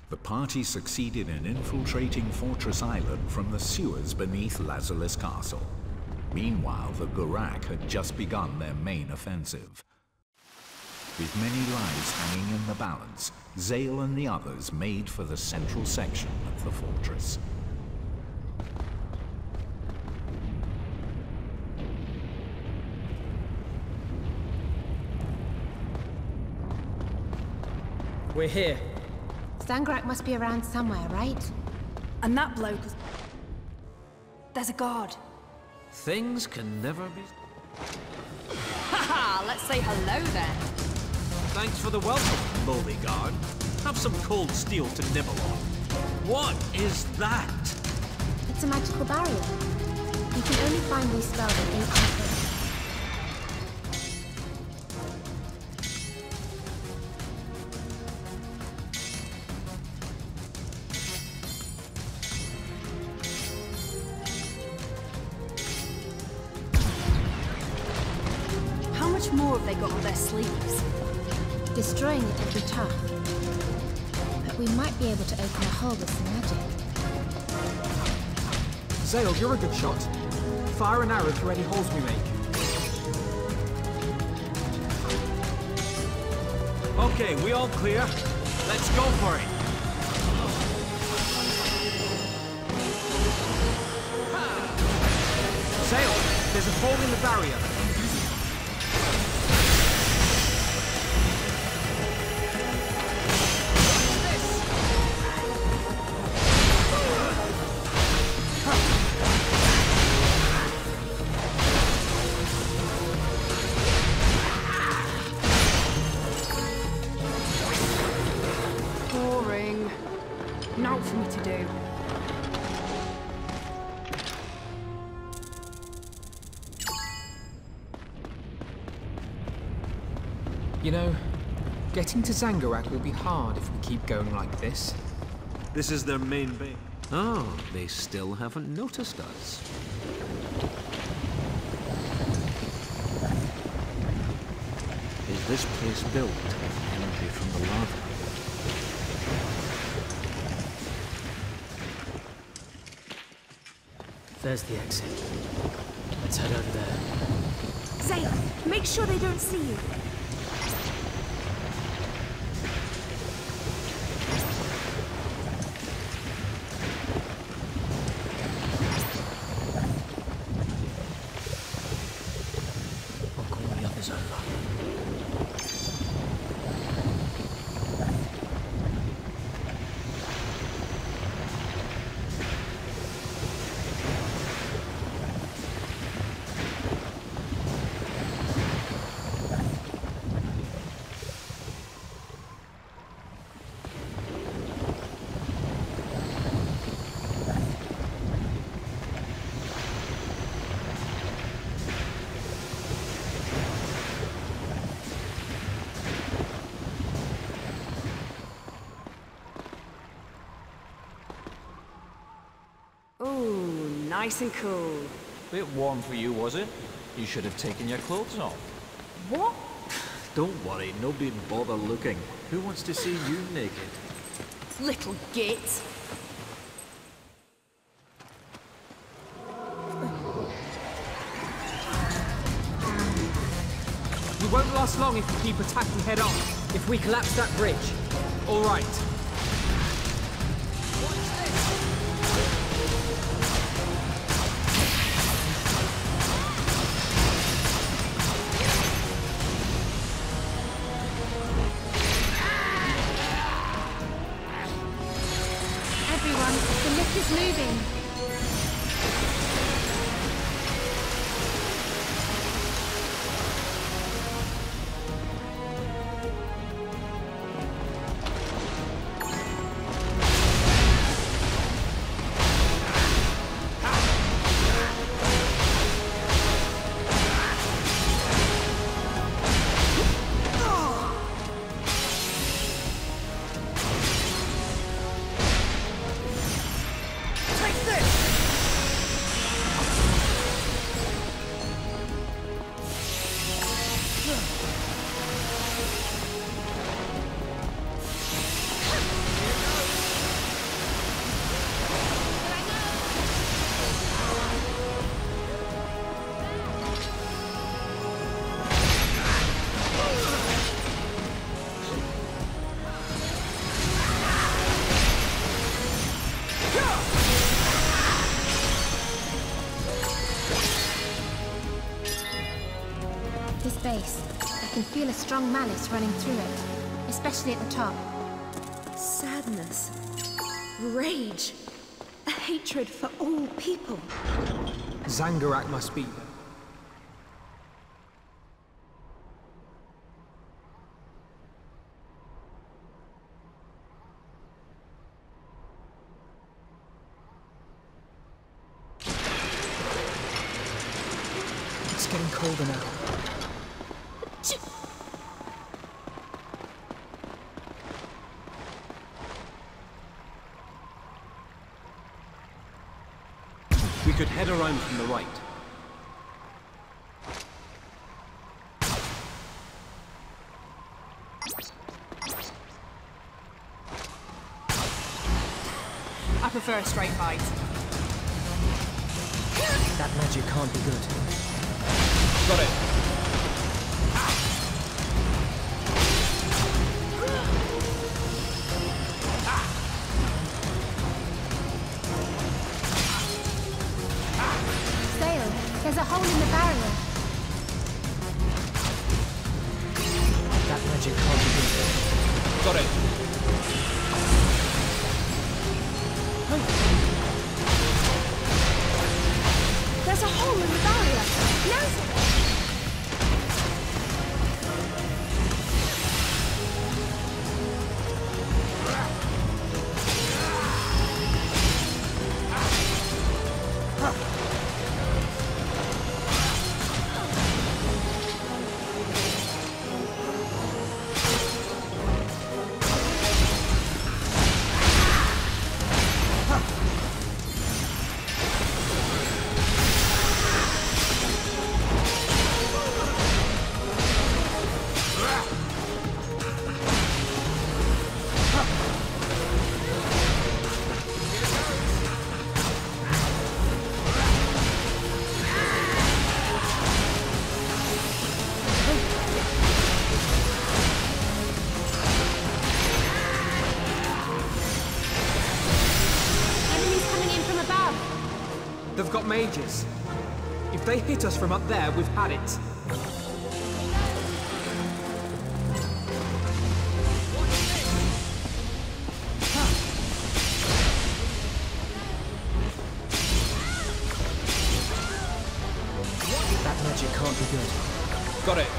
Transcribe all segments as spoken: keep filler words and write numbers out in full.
The party succeeded in infiltrating Fortress Island from the sewers beneath Lazarus Castle. Meanwhile, the Gurak had just begun their main offensive. With many lives hanging in the balance, Zale and the others made for the central section of the fortress. We're here. Zangorak must be around somewhere, right? And that bloke was... There's a guard. Things can never be... Haha, let's say hello then. Thanks for the welcome, lowly guard. Have some cold steel to nibble on. What is that? It's a magical barrier. You can only find these spells in ancient books. How much more have they got on their sleeves? Destroying it would be tough. But we might be able to open a hole with some magic. Zale, you're a good shot. Fire an arrow through any holes we make. Okay, we all clear? Let's go for it. Zale, there's a hole in the barrier. Boring. Not for me to do. You know, getting to Zangorak will be hard if we keep going like this. This is their main base. Oh, they still haven't noticed us. Is this place built with energy from the lava? There's the exit. Let's head over there. Zale, make sure they don't see you. I'll call the others over. Ooh, nice and cool. Bit warm for you, was it? You should have taken your clothes off. What? Don't worry, nobody'd bother looking. Who wants to see you naked? Little git. We won't last long if we keep attacking head on. If we collapse that bridge. All right. Everyone, the lift is moving. base. I can feel a strong malice running through it, especially at the top. Sadness. Rage. A hatred for all people. Zangorak must be... It's getting colder now. We could head around from the right. I prefer a straight fight. That magic can't be good. Got it. Zale, there's a hole in the barrier. That magic can't be good. Got it. There's a hole in the barrier. Now's it. They've got mages. If they hit us from up there, we've had it. That magic can't be good. Got it.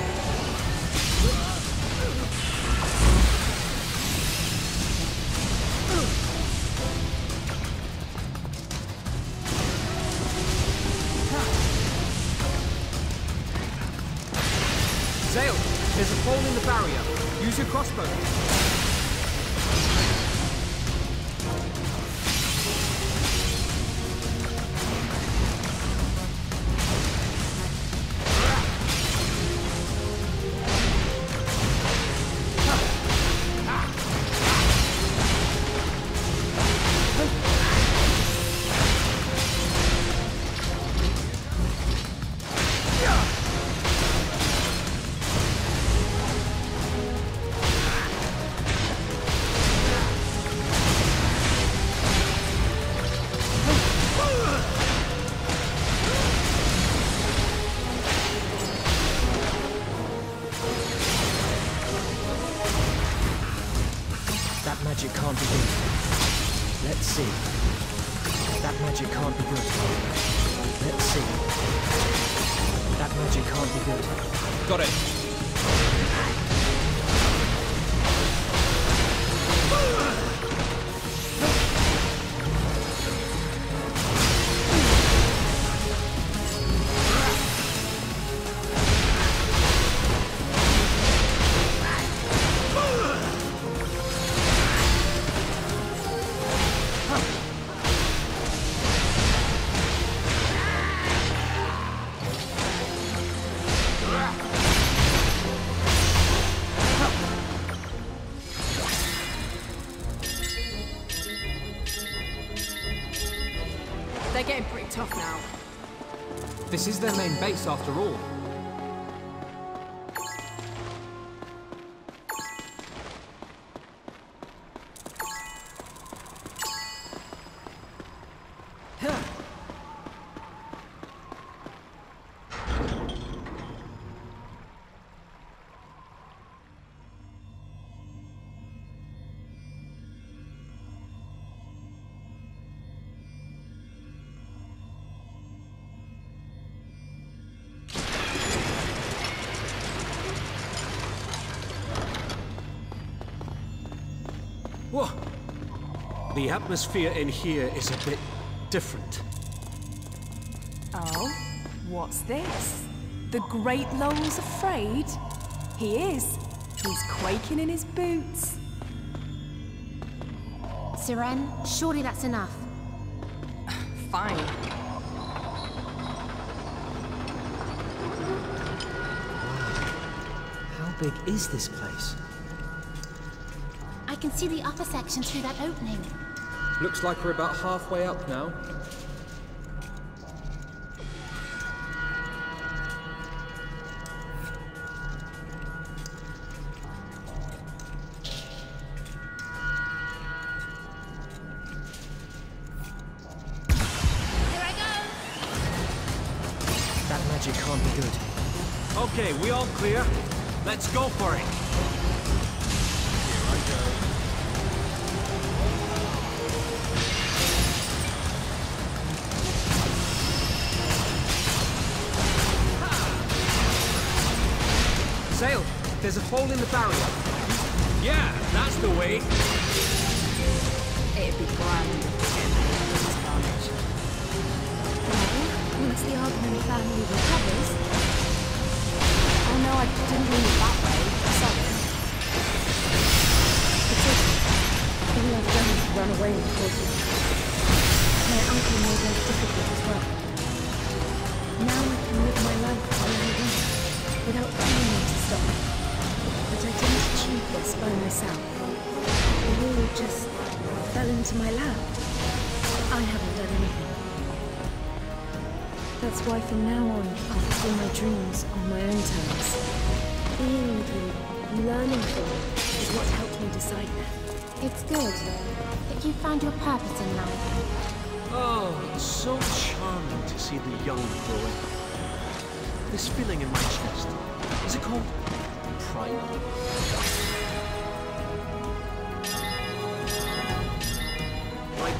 Zale, there's a hole in the barrier. Use your crossbow. That magic can't be good. Let's see. That magic can't be good. Let's see. That magic can't be good. Got it. They're getting pretty tough now. This is their main base after all. Whoa! The atmosphere in here is a bit different. Oh? What's this? The Great Lowell's afraid? He is. He's quaking in his boots. Seren, surely that's enough. Fine. How big is this place? I can see the upper section through that opening. Looks like we're about halfway up now. That magic can't be good. Okay, we all clear? Let's go for it! Sail, there's a hole in the barrier. Yeah, that's the way! It'd be grand to get this carnage. Well, once the Argument family recovers... Oh no, I didn't mean it that way. Sorry. It's okay. All I've done is run away and cause you. My uncle made life difficult as well. Now I can live my life the way I want, without anyone to stop me. But I didn't achieve this by myself. It all just fell into my lap. I haven't done anything. That's why from now on, I'll fulfill my dreams on my own terms. Being with you, learning from you, is what helped me decide that. It's good that you found your purpose in life. Oh, it's so charming to see the young growing. This feeling in my chest, is it called pride? Like...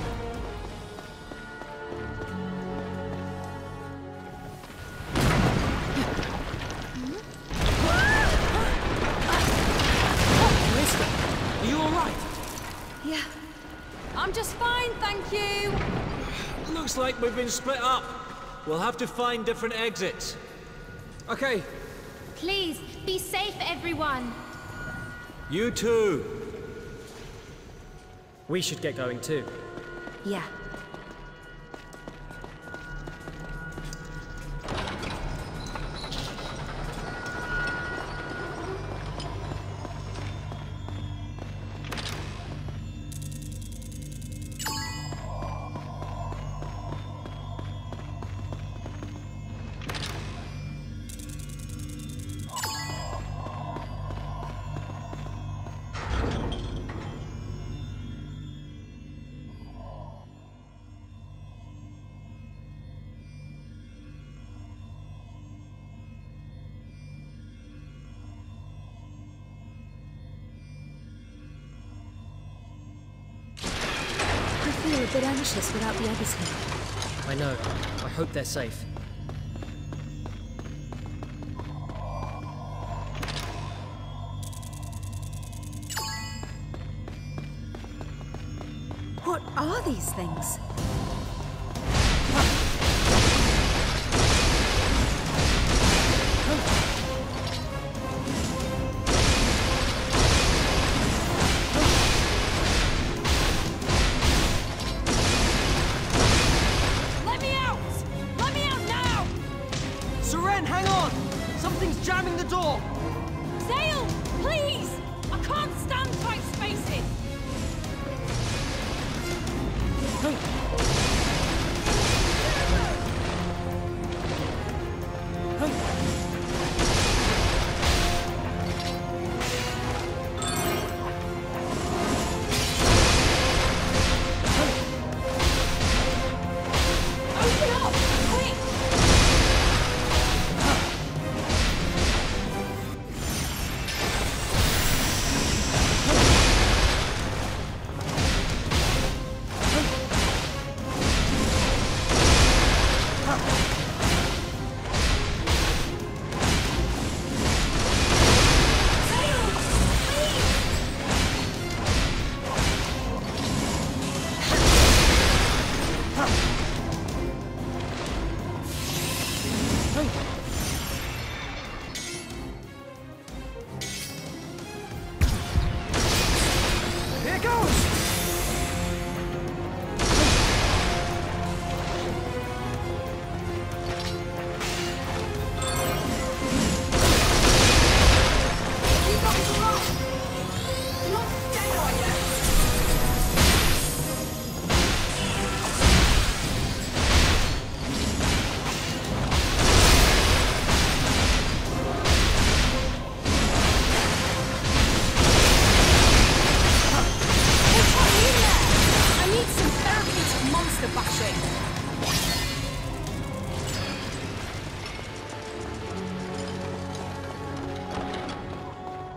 Are you alright? Yeah. I'm just fine, thank you. Looks like we've been split up. We'll have to find different exits. Okay. Please, be safe, everyone. You too. We should get going too. Yeah. I feel a bit anxious without the others here. I know. I hope they're safe. What are these things? Let me out! Let me out now! Seren, hang on! Something's jamming the door! Zale, please! I can't stand tight spaces! Hey,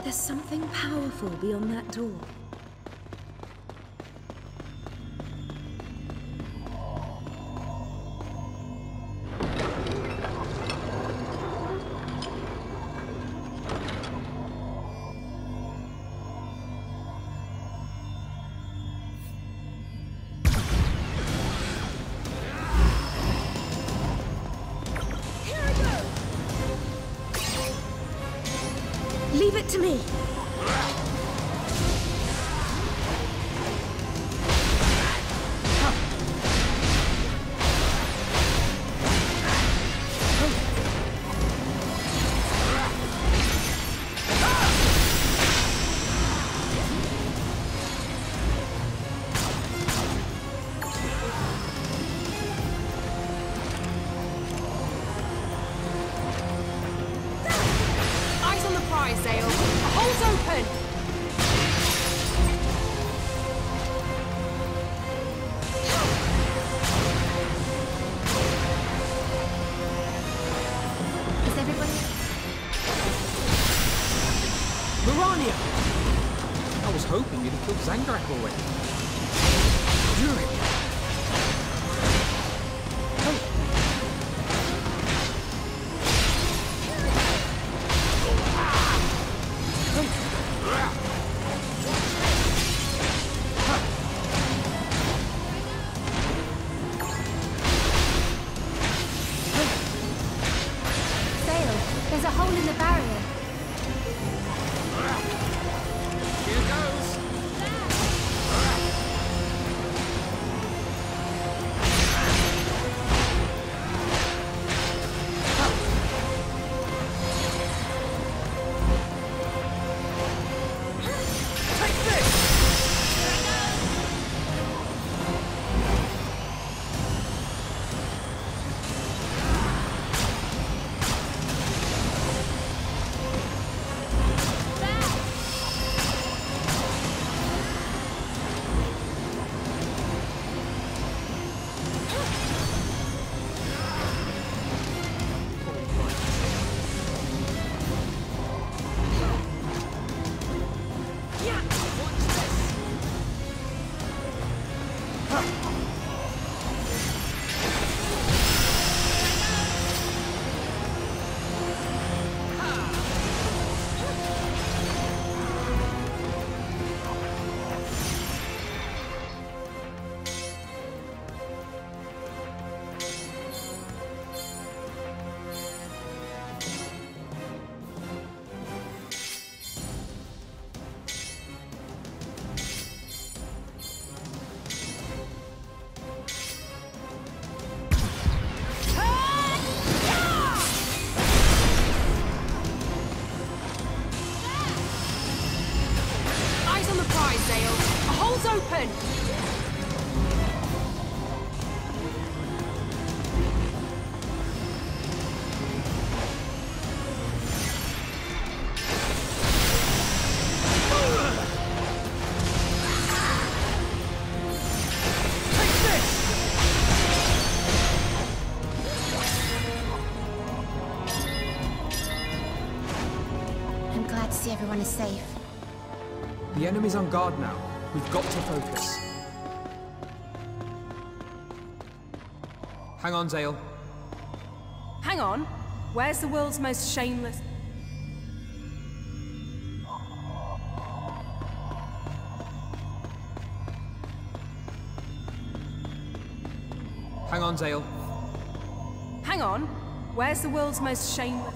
There's something powerful beyond that door. Leave it to me! Zale. The hole's open! Is everybody... Mirania! I was hoping you'd have killed Zangrak already. Fury! There's a hole in the barrier. Here goes! Take this! Open! I'm glad to see everyone is safe. The enemy's on guard now. We've got to focus. Hang on, Zale. Hang on. Where's the world's most shameless... Hang on, Zale. Hang on. Where's the world's most shameless...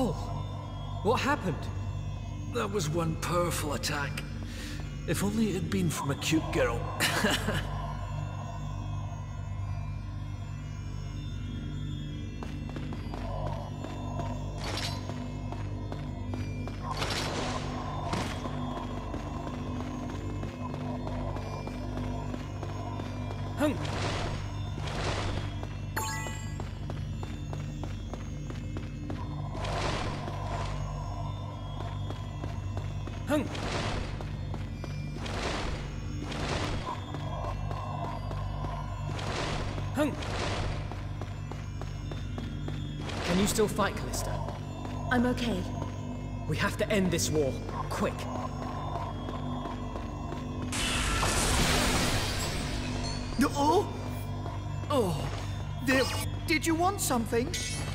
Cole, what happened? That was one powerful attack. If only it had been from a cute girl. Hung! Hung! Hung! Can you still fight, Callista? I'm okay. We have to end this war. Quick. Oh! Oh! Did, did you want something?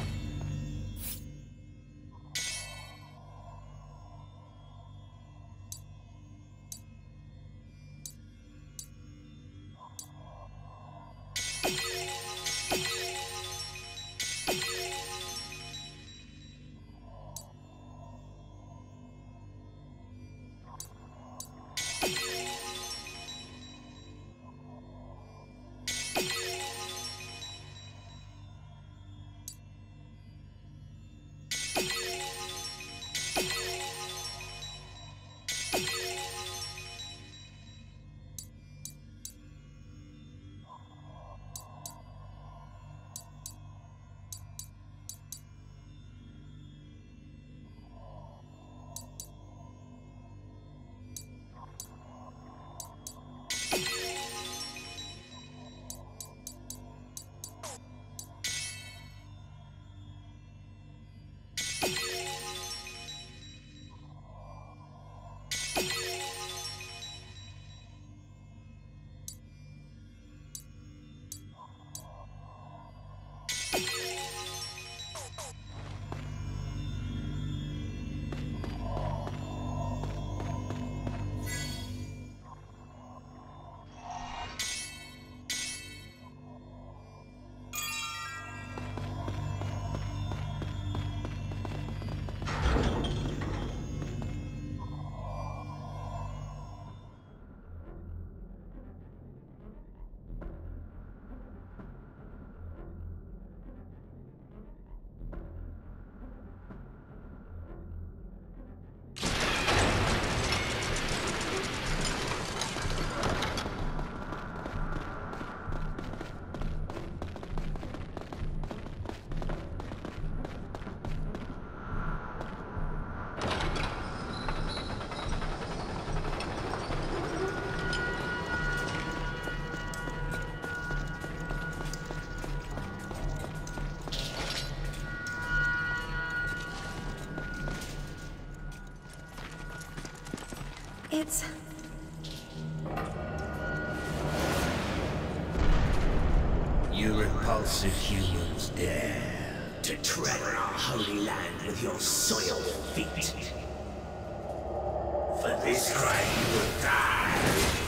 It's... You repulsive humans dare to tread on our holy land with your soiled feet. For this crime you will die.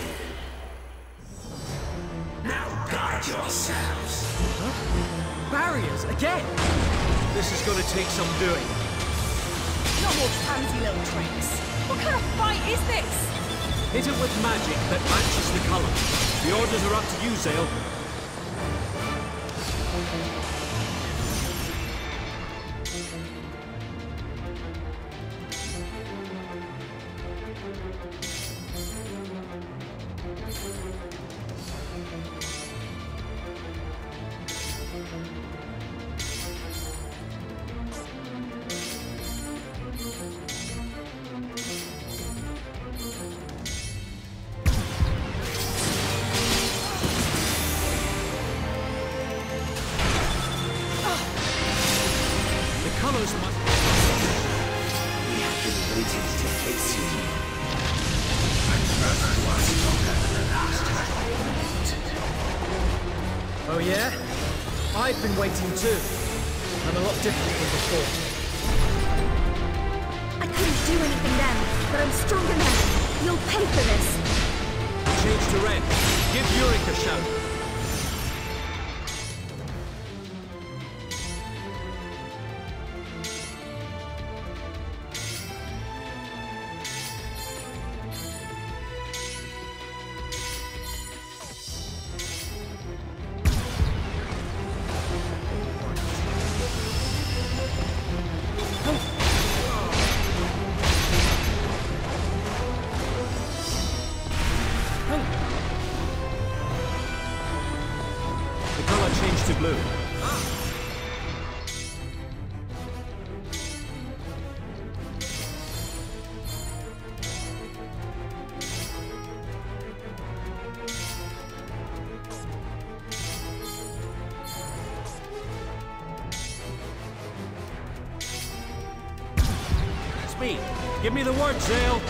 Now guard yourselves. Huh? Barriers, again? This is gonna take some doing. No more fancy little tricks. What kind of fight is this? Hit it with magic that matches the color. The orders are up to you, Zale. Oh yeah? I've been waiting too. I'm a lot different than before. I couldn't do anything then, but I'm stronger now. You'll pay for this. Change to red. Give Yurik a shout. me. Give me the word, Zale.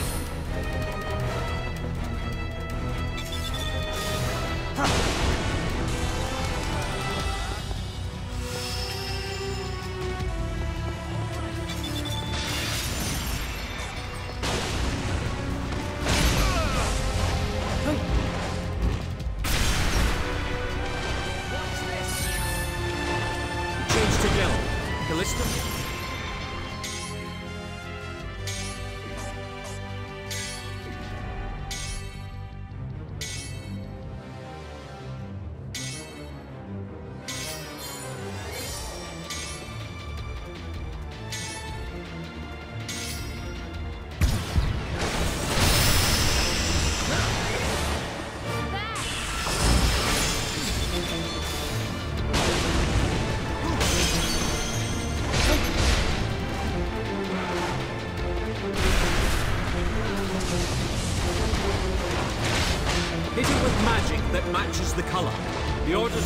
Hit it with magic that matches the color. The order...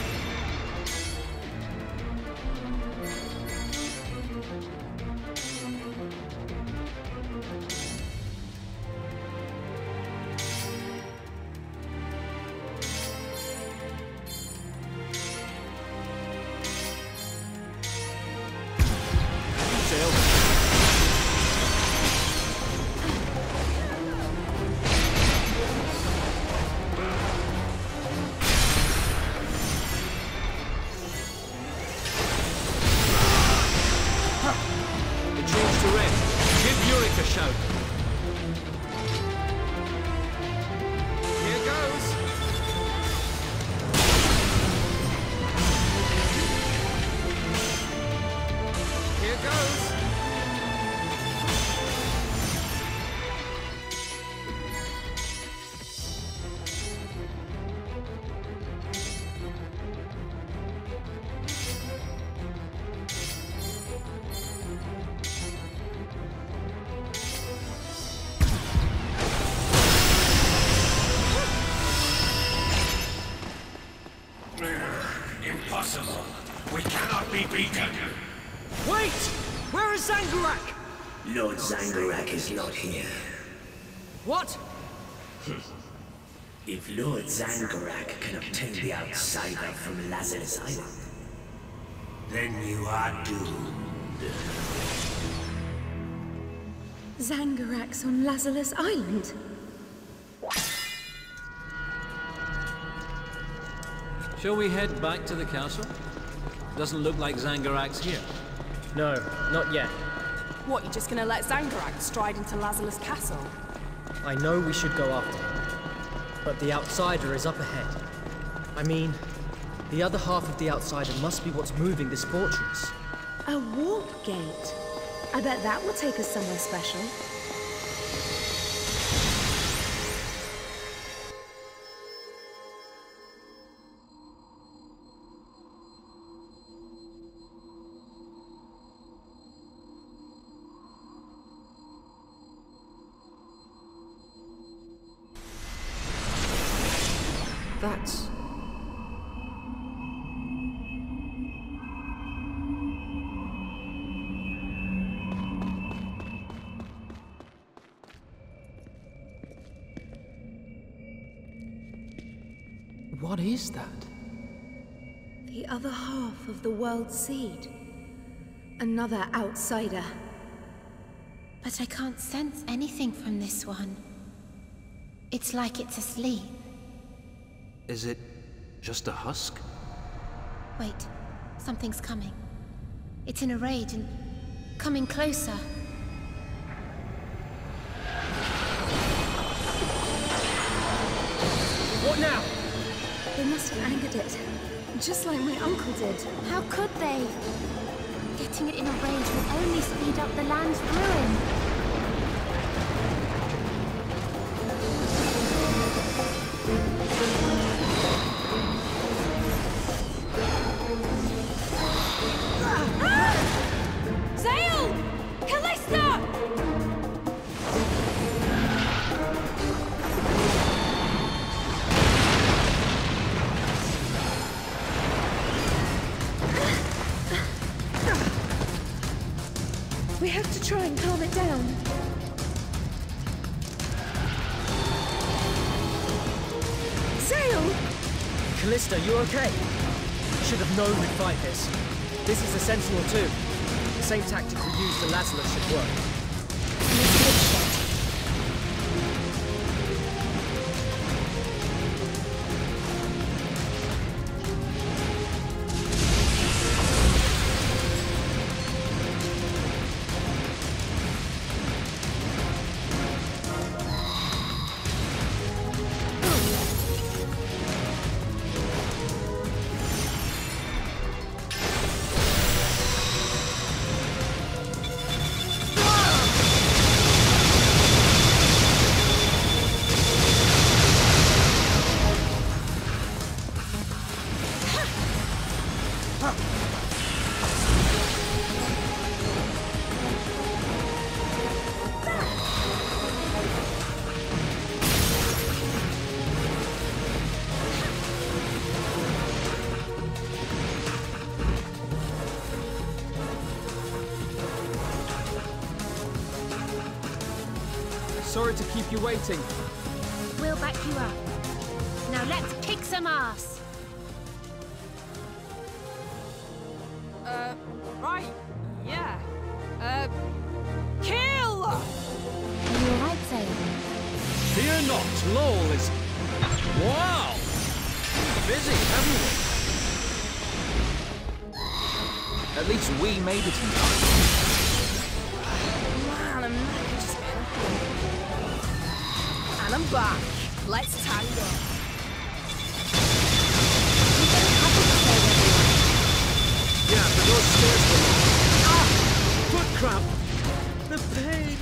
Impossible. We cannot be beaten. Wait! Where is Zangurak? Lord Zangurak is not here. What? If Lord Zangurak can obtain the Outsider from Lazarus Island, then you are doomed. Zangurak's on Lazarus Island? Shall we head back to the castle? Doesn't look like Zangurak's here. No, not yet. What, you're just gonna let Zangurak stride into Lazarus Castle? I know we should go after him, but the Outsider is up ahead. I mean, the other half of the Outsider must be what's moving this fortress. A warp gate? I bet that will take us somewhere special. That's... What is that? The other half of the world's seed. Another outsider. But I can't sense anything from this one. It's like it's asleep. Is it just a husk? Wait, something's coming. It's in a rage and coming closer. What now? They must have angered it, just like my uncle did. How could they? Getting it in a rage will only speed up the land's ruin. We have to try and calm it down. Sail! Callista, you okay? Should have known we'd fight this. This is the Sentinel too. The same tactic we used to Lazarus should work. Sorry to keep you waiting. We'll back you up. Now let's kick some ass. Uh, right. Yeah. Uh, kill! Are you alright, Zane? Fear not, Lowell is... Wow! Busy, haven't we? At least we made it in time. Man, I'm knackered just being And I'm back. Let's tango. Yeah, but those stairs were long. Ah! Foot cramp! The pain!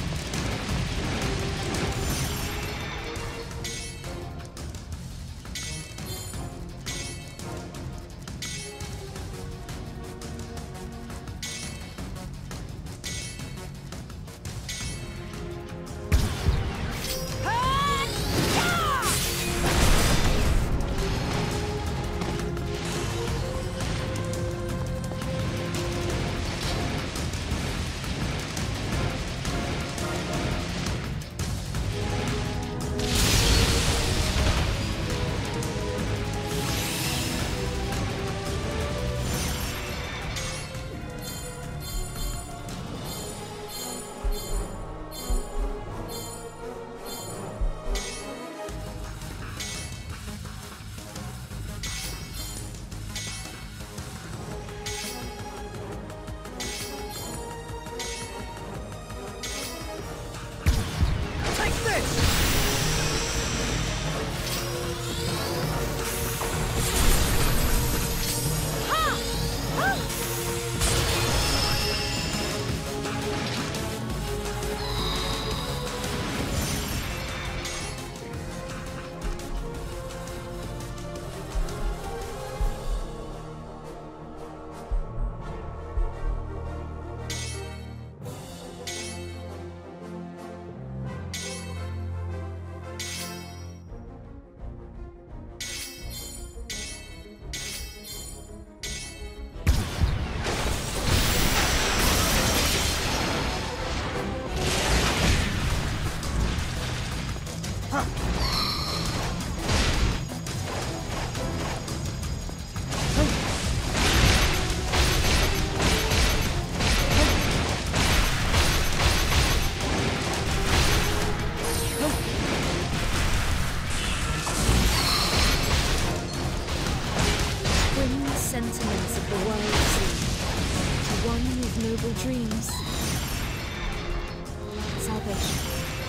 Sentiments of the world sea, to one with noble dreams. Salvation.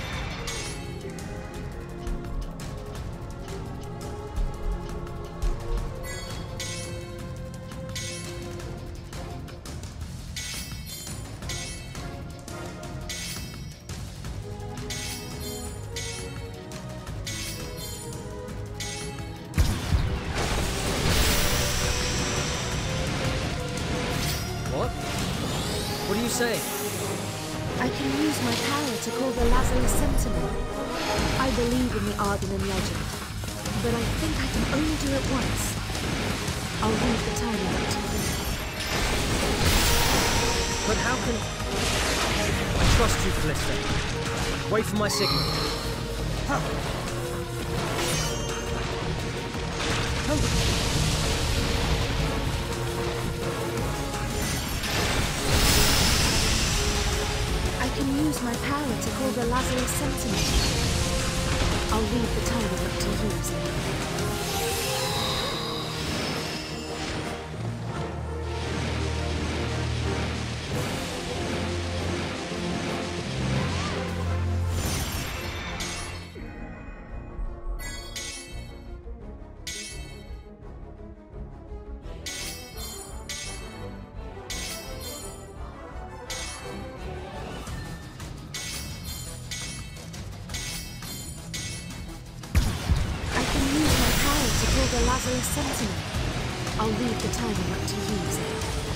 What do you say? I can use my power to call the Lazarus Sentinel. I believe in the Ardenan legend, but I think I can only do it once. I'll leave the timing up to you. But how can... trust you, Callista. Wait for my signal. Huh. I can use my power to call the Lazarus Sentinel. I'll leave the timing up to you, Zale. The Lazarus Sentinel. I'll leave the timing up to you, Zale.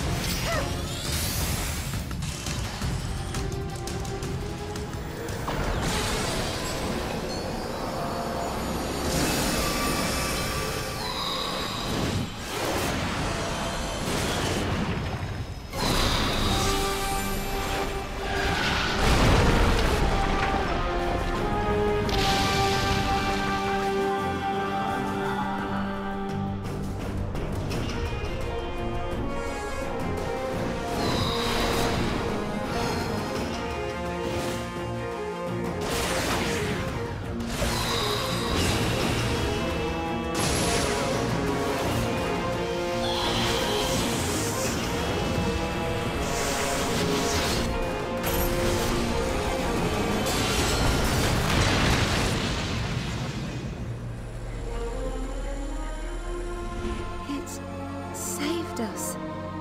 Us.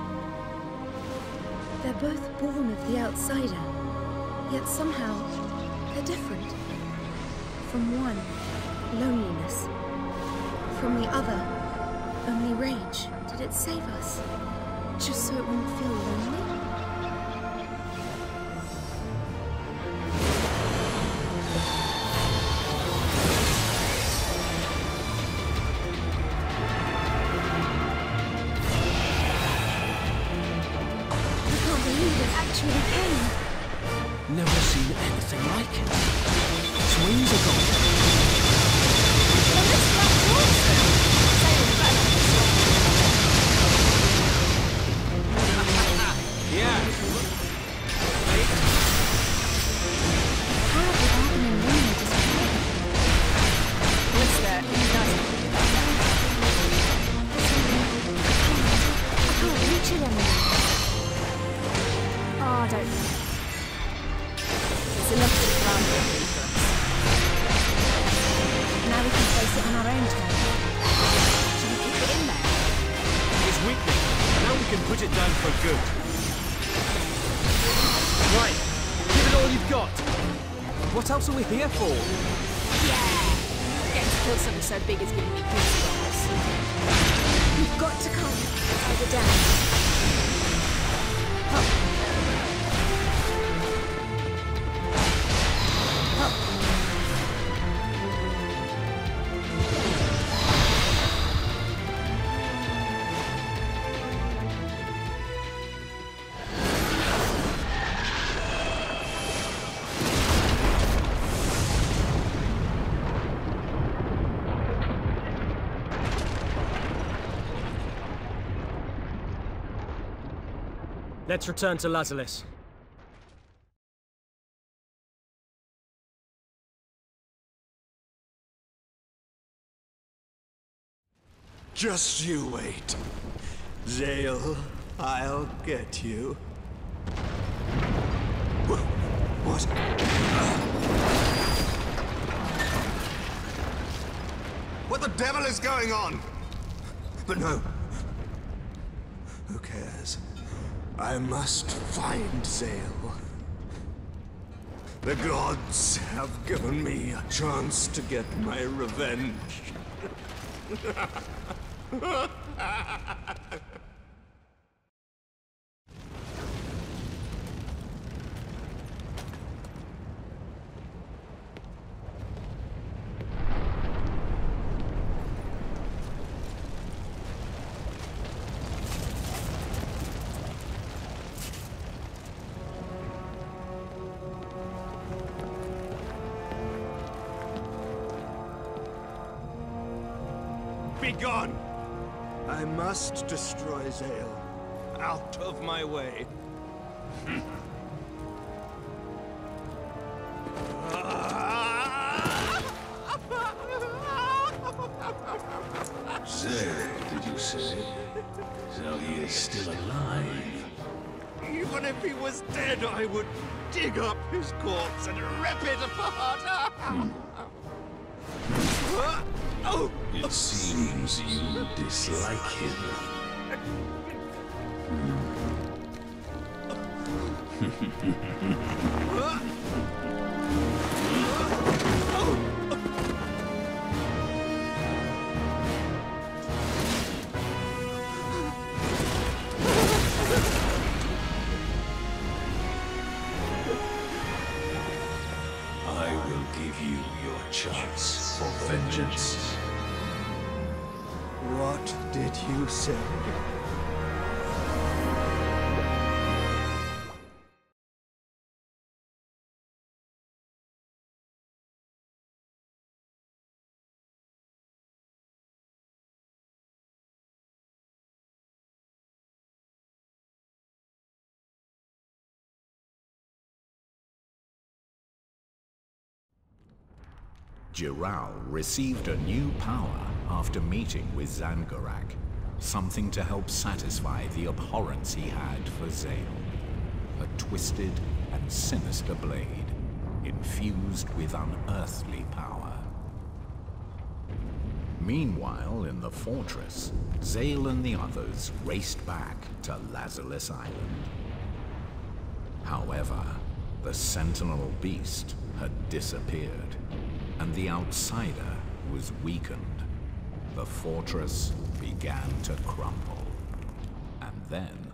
They're both born of the outsider, yet somehow they're different. From one, loneliness. From the other, only rage. Did it save us? Just so it wouldn't feel lonely? Never seen anything like it. Its wings are gone. Well, let's run towards them. Sail's better than this one. Yeah. How did Arden and Luna disappear? What's that? Who does it? I can't reach it anymore. Oh, I don't know. It's enough to ground for us. Now we can face it on our own terms. Should we keep it in there? It's weakening. Now we can put it down for good. Right. Give it all you've got. What else are we here for? Yeah. Getting to kill something so big is giving me goosebumps. We've got to come further down. Up. Let's return to Lazarus. Just you wait. Zale, I'll get you. What? What the devil is going on? But no. Who cares? I must find Zale. The gods have given me a chance to get my revenge. Begone! I must destroy Zale. Out of my way. Zale, did you say? So he is still alive. Even if he was dead, I would dig up his corpse and rip it apart. Hmm. Oh. It seems you dislike him. I will give you your chance for vengeance. What did you say? Giral received a new power after meeting with Zangurak, something to help satisfy the abhorrence he had for Zale. A twisted and sinister blade, infused with unearthly power. Meanwhile, in the fortress, Zale and the others raced back to Lazarus Island. However, the Sentinel beast had disappeared, and the outsider was weakened. The fortress began to crumble. And then